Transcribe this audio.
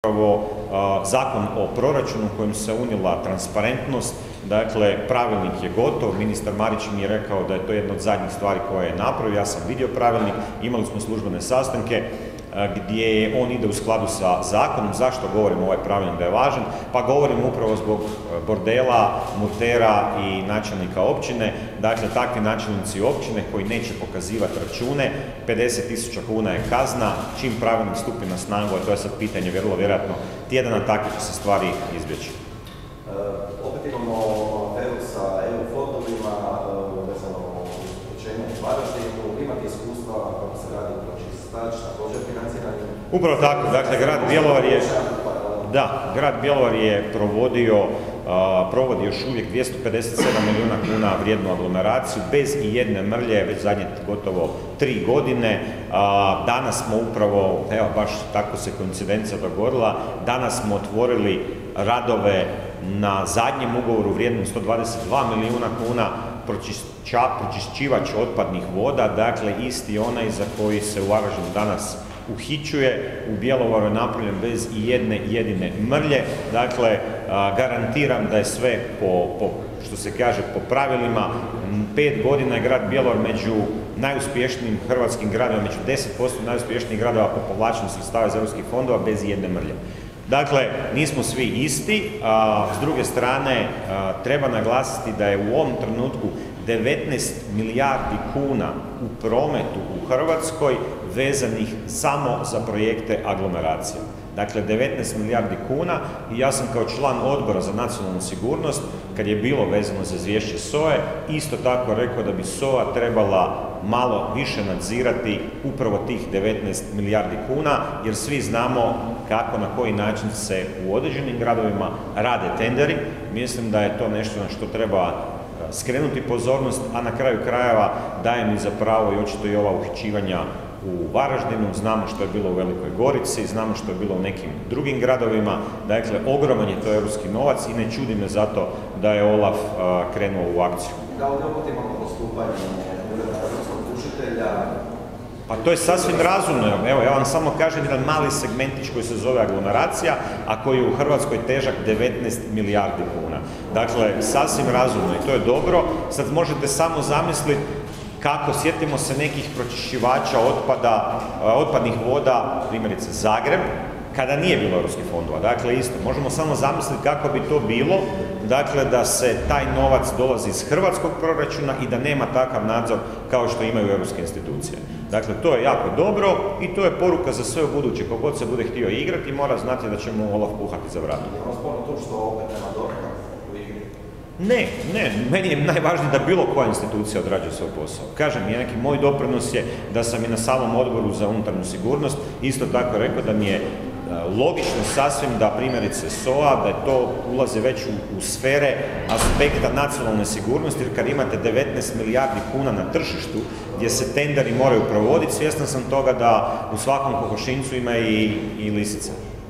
upravo zakon o proračunu kojim se unijela transparentnost. Dakle, pravilnik je gotov, ministar Marić mi je rekao da je to jedna od zadnjih stvari koje je napravio, ja sam vidio pravilnik, imali smo službene sastanke gdje on ide u skladu sa zakonom. Zašto govorim ovaj pravilnik da je važan? Pa govorim upravo zbog bordela, mutera i načelnika općine. Dakle, takvi načelnici općine koji neće pokazivati račune, 50.000 kuna je kazna, čim pravilnik stupi na snagu, a to je sad pitanje vrlo vjerojatno tjedana, takve će se stvari izbjeći. Opet imamo aferu sa EU fondovima, vezano o uhićenju u Varaždinu. Imate iskustva kako se radi pročistač, također financiranje? Upravo tako, dakle, grad Bjelovar je provodi još uvijek 257 milijuna kuna vrijednu aglomeraciju bez i jedne mrlje, već zadnje gotovo 3 godine. Danas smo upravo, evo baš tako se koincidencija dogodila, danas smo otvorili radove na zadnjem ugovoru vrijednom 122 milijuna kuna, pročišćivač otpadnih voda, dakle isti onaj za koji se u Varaždinu danas uhićuje, u Bjelovaru je napravljen bez i jedne jedine mrlje. Dakle, garantiram da je sve što se kaže po pravilima. 5 godina je grad Bjelovar među najuspješnijim hrvatskim gradovima, među 10% najuspješnijih gradova po povlačenju sredstava iz europskih fondova bez jedne mrlje. Dakle, nismo svi isti, s druge strane treba naglasiti da je u ovom trenutku 19 milijardi kuna u prometu u Hrvatskoj vezanih samo za projekte aglomeracije. Dakle, 19 milijardi kuna i ja sam kao član odbora za nacionalnu sigurnost, kad je bilo vezano za izvješće SOA-e, isto tako rekao da bi SOA trebala malo više nadzirati upravo tih 19 milijardi kuna, jer svi znamo kako, na koji način se u određenim gradovima rade tenderi. Mislim da je to nešto na što treba skrenuti pozornost, a na kraju krajeva daje mi za pravo i očito i ova uhićivanja u Varaždinu, znamo što je bilo u Velikoj Gorici, znamo što je bilo u nekim drugim gradovima. Dakle, ogroman je to europski novac i ne čudi me zato da je Olaf krenuo u akciju. Da li opet imamo postupanje Ureda europskog tužitelja? Pa to je sasvim razumno. Evo, ja vam samo kažem jedan mali segmentić koji se zove aglomeracija, a koji je u Hrvatskoj težak 19 milijardi kuna. Dakle, sasvim razumno i to je dobro. Sad možete samo zamisliti kako, sjetimo se nekih pročišćivača otpadnih voda, primjerice Zagreb, kada nije bilo europskih fondova. Dakle, isto, možemo samo zamisliti kako bi to bilo, dakle, da se taj novac dolazi iz hrvatskog proračuna i da nema takav nadzor kao što imaju europske institucije. Dakle, to je jako dobro i to je poruka za sve u buduće. Ko god se bude htio igrati, mora znati da će mu Olaf puhati za vratom. Je ono sporno to što opet nema dokaza u igri? Ne, meni je najvažnije da bilo koja institucija odrađuje svoj posao. Kažem, neki moj doprinos je da sam i na samom odboru za unutarnju sigurnost isto tako rekao da mi je logično sasvim da primjerice SOA, da je to ulazi već u sfere aspekta nacionalne sigurnosti, jer kad imate 19 milijardi kuna na tržištu gdje se tenderi moraju provoditi, svjestan sam toga da u svakom kokošinjcu ima i lisica.